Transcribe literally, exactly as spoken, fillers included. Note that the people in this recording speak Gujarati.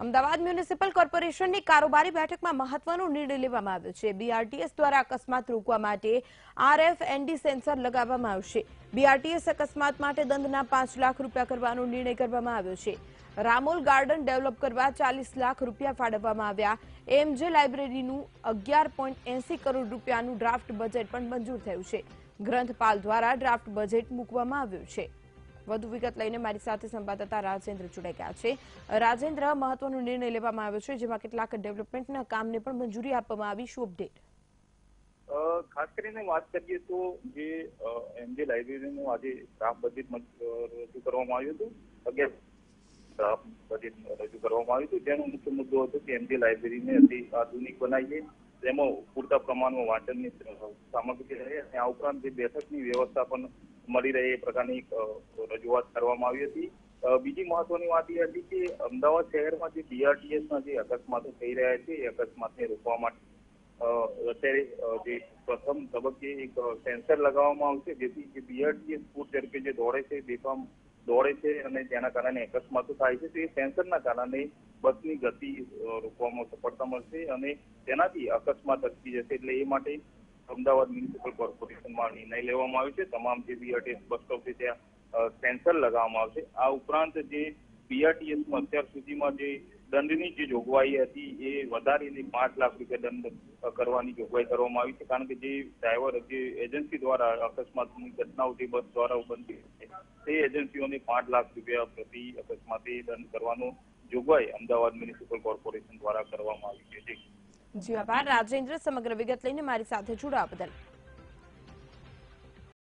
અમદાવાદ મ્યુનિસિપલ કોર્પોરેશનની કારોબારી બેઠકમાં મહત્વનો નિર્ણય લેવામાં આવ્યો છે। બીઆરટીએસ દ્વારા અકસ્માત રોકવા માટે આરએફએનડી સેન્સર લગાવવામાં આવશે। બીઆરટીએસ અકસ્માત માટે દંડના પાંચ લાખ રૂપિયા કરવાનો નિર્ણય કરવામાં આવ્યો છે। રામોલ ગાર્ડન ડેવલપ કરવા ચાલીસ લાખ રૂપિયા ફાળવવામાં આવ્યા। એમજે લાઇબ્રેરીનું અગિયાર પોઈન્ટ એસી કરોડ રૂપિયાનું ડ્રાફ્ટ બજેટ પણ મંજૂર થયું છે। ગ્રંથપાલ દ્વારા ડ્રાફ્ટ બજેટ મૂકવામાં આવ્યું છે। વધુ વિગત લઈને મારી સાથે સંવાદદાતા રાજેન્દ્ર જોડાઈ ગયા છે। રાજેન્દ્ર, મહત્વનો નિર્ણય લેવામાં આવ્યો છે જેમાં કેટલાક ડેવલપમેન્ટના કામને પણ મંજૂરી આપવામાં આવી, શું અપડેટ? ખાસ કરીને વાત કરીએ તો જે એમજે લાઇબ્રેરીનું આજે ડ્રાફ્ટ બજેટ રજૂ કરવામાં આવ્યું હતું, અગિયાર ડ્રાફ્ટ બજેટ રજૂ કરવામાં આવ્યું હતું, જેનો મુખ્ય મુદ્દો હતો કે એમજે લાઇબ્રેરીને અતિ આધુનિક બનાવીએ, તેમાં પૂરતા પ્રમાણમાં વાંચનની સામગ્રી રહે અને આ ઉપરાંત જે બેઠકની વ્યવસ્થા પણ મળી રહે એ પ્રકારની રજૂઆત કરવામાં આવી હતી। બીજી મહત્વની વાત એ હતી કે અમદાવાદ શહેરમાં જે બીઆરટીએસના જે અકસ્માતો થઈ રહ્યા છે એ અકસ્માતને રોકવા માટે અત્યારે જે પ્રથમ તબક્કે એક સેન્સર લગાવવામાં આવશે, જેથી જે બીઆરટીએસ પૂર ઝડપે જે દોડે છે બેફામ દોડે છે અને જેના કારણે અકસ્માતો થાય છે, તો એ સેન્સરના કારણે બસની ગતિ રોકવામાં સફળતા મળશે અને તેનાથી અકસ્માત અટકી જશે। એટલે એ માટે અમદાવાદ મ્યુનિસિપલ કોર્પોરેશનમાં નિર્ણય લેવામાં આવ્યો છે। તમામ જે બીઆરટીએસ બસ સ્ટોપ છે ત્યાં સેન્સર લગાવવામાં આવશે। આ ઉપરાંત જે બીઆરટીએસમાં અત્યાર સુધીમાં જે દંડની જે જોગવાઈ હતી એ વધારીને પાંચ લાખ રૂપિયા દંડ કરવાની જોગવાઈ કરવામાં આવી છે, કારણ કે જે ડ્રાઈવર જે એજન્સી દ્વારા અકસ્માતની ઘટનાઓ જે બસ દ્વારા બનતી છે તે એજન્સીઓને પાંચ લાખ રૂપિયા પ્રતિ અકસ્માતે દંડ કરવાનો જોગવાઈ અમદાવાદ મ્યુનિસિપલ કોર્પોરેશન દ્વારા કરવામાં આવી છે। જી આભાર રાજેન્દ્ર, સમગ્ર વિગત લઈને મારી સાથે જોડાવા બદલ।